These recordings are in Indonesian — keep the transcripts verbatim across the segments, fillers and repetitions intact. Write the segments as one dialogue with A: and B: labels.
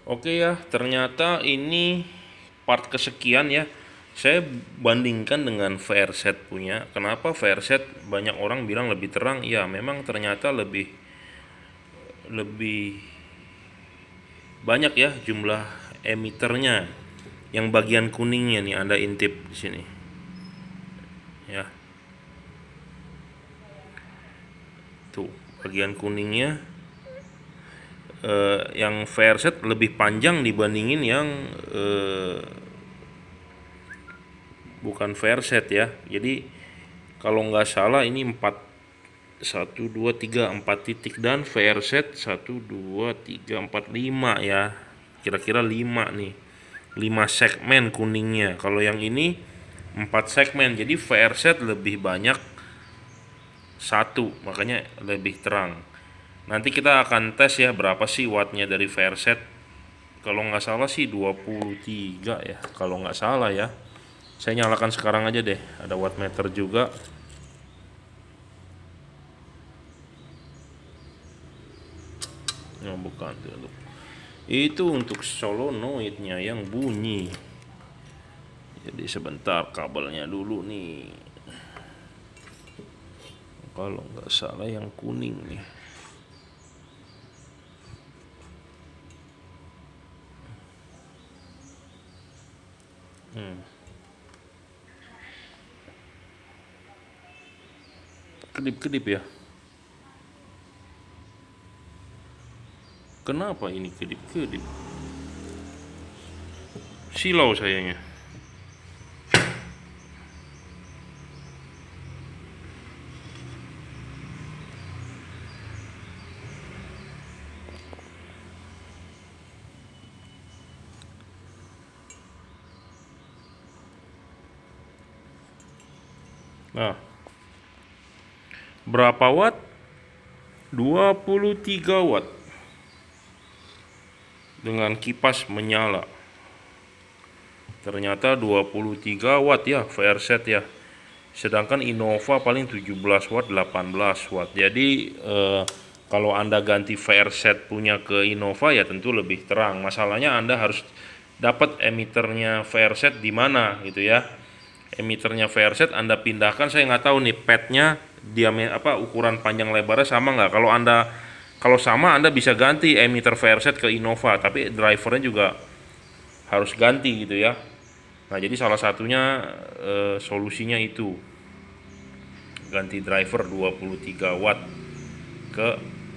A: Oke ya, ternyata ini part kesekian ya. Saya bandingkan dengan V R set punya. Kenapa V R set banyak orang bilang lebih terang? Ya, memang ternyata lebih lebih banyak ya jumlah emiternya. Yang bagian kuningnya nih Anda intip di sini. Ya, tuh bagian kuningnya eh, yang V R set lebih panjang dibandingin yang eh, bukan V R set ya. Jadi kalau nggak salah ini empat satu dua tiga empat titik dan V R set satu dua tiga empat lima ya. Kira-kira lima nih. Lima segmen kuningnya. Kalau yang ini empat segmen. Jadi V R set lebih banyak satu, makanya lebih terang. Nanti kita akan tes ya berapa sih wattnya dari V R set. Kalau nggak salah sih dua puluh tiga ya. Kalau nggak salah ya. Saya nyalakan sekarang aja deh. Ada wattmeter juga. Oh, bukan tuh. Itu untuk solenoidnya yang bunyi. Jadi sebentar kabelnya dulu nih. Kalau nggak salah yang kuning nih. Hmm. Kedip-kedip ya. Kenapa ini kedip-kedip? Silau sayangnya. Nah, berapa watt? dua puluh tiga watt. Dengan kipas menyala. Ternyata dua puluh tiga watt ya V R set ya. Sedangkan Innova paling tujuh belas watt, delapan belas watt. Jadi eh, kalau Anda ganti V R set punya ke Innova ya tentu lebih terang. Masalahnya Anda harus dapat emiternya V R set di mana gitu ya. Emiternya V R set Anda pindahkan, saya nggak tahu nih padnya diameter apa ukuran panjang lebarnya sama nggak. Kalau Anda kalau sama Anda bisa ganti emitter V R set ke Innova, tapi drivernya juga harus ganti gitu ya. Nah, jadi salah satunya e, solusinya itu ganti driver dua puluh tiga watt ke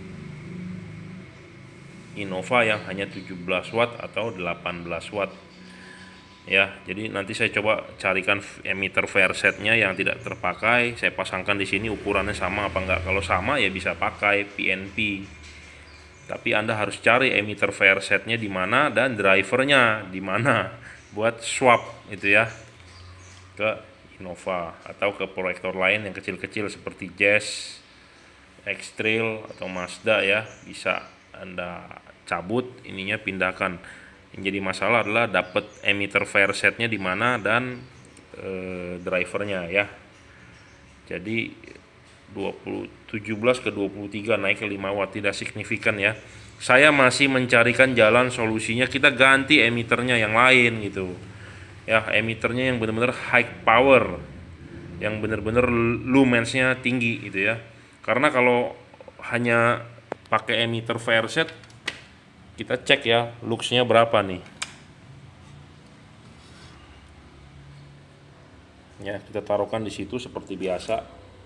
A: Innova yang hanya tujuh belas watt atau delapan belas watt. Ya, jadi nanti saya coba carikan emitter V R setnya yang tidak terpakai, saya pasangkan di sini ukurannya sama apa enggak. Kalau sama ya bisa pakai P N P. Tapi Anda harus cari emitter V R setnya di mana dan drivernya di mana buat swap itu ya ke Innova atau ke proyektor lain yang kecil-kecil seperti Jazz, X-Trail atau Mazda ya. Bisa Anda cabut ininya, pindahkan. Yang jadi masalah adalah dapat emitter V R setnya di mana dan e, drivernya ya. Jadi dua puluh, tujuh belas ke dua puluh tiga naik ke lima watt, tidak signifikan ya. Saya masih mencarikan jalan solusinya, kita ganti emiternya yang lain gitu. Ya, emiternya yang benar-benar high power, yang benar-benar lumensnya tinggi gitu ya. Karena kalau hanya pakai emitter V R set, kita cek ya luxnya berapa nih. Ya, kita taruhkan di situ seperti biasa.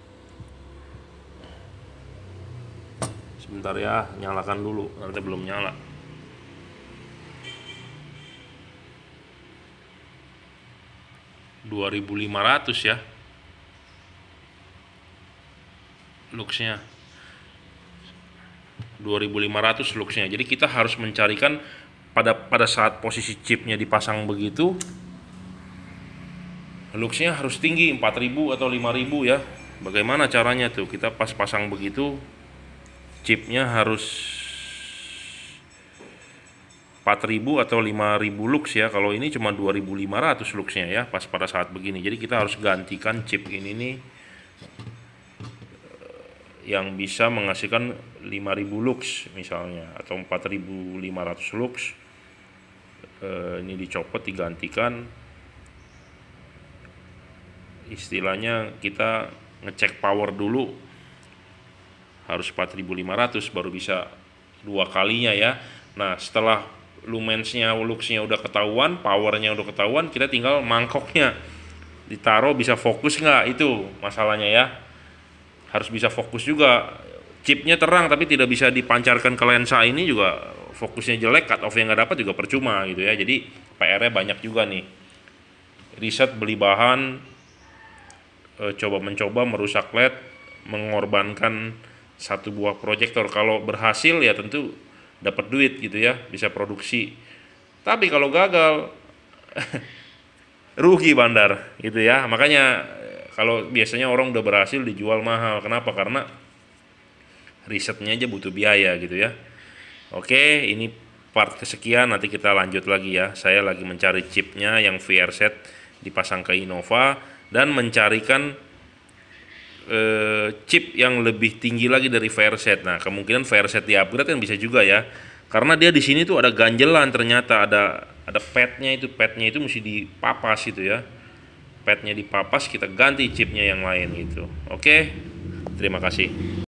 A: Sebentar ya, nyalakan dulu, nanti belum nyala. dua ribu lima ratus ya luxnya, dua ribu lima ratus luxnya. Jadi kita harus mencarikan pada pada saat posisi chipnya dipasang begitu, luxnya harus tinggi empat ribu atau lima ribu ya. Bagaimana caranya tuh? Kita pas pasang begitu chipnya harus empat ribu atau lima ribu lux ya. Kalau ini cuma dua ribu lima ratus luxnya ya pas pada saat begini. Jadi kita harus gantikan chip ini nih yang bisa menghasilkan lima ribu lux misalnya atau empat ribu lima ratus lux. eh, ini dicopot, digantikan. Istilahnya kita ngecek power dulu, harus empat ribu lima ratus baru bisa dua kalinya ya. Nah setelah lumensnya, luxnya udah ketahuan, powernya udah ketahuan, kita tinggal mangkoknya ditaruh bisa fokus nggak, itu masalahnya ya. Harus bisa fokus juga. Chipnya terang tapi tidak bisa dipancarkan ke lensa ini juga, fokusnya jelek, cut off yang nggak dapat juga percuma gitu ya. Jadi P R-nya banyak juga nih. Riset, beli bahan, e, coba mencoba merusak L E D, mengorbankan satu buah proyektor. Kalau berhasil ya tentu dapat duit gitu ya, bisa produksi. Tapi kalau gagal rugi bandar gitu ya. Makanya kalau biasanya orang udah berhasil dijual mahal. Kenapa? Karena risetnya aja butuh biaya gitu ya. Oke, ini part kesekian, nanti kita lanjut lagi ya. Saya lagi mencari chipnya yang VRSet dipasang ke Innova dan mencarikan eh, chip yang lebih tinggi lagi dari VRSet. Nah, kemungkinan VRSet di upgrade kan bisa juga ya. Karena dia di sini tuh ada ganjelan, ternyata ada ada padnya, itu padnya itu mesti dipapas gitu ya. Padnya dipapas, kita ganti chipnya yang lain gitu. Oke, terima kasih.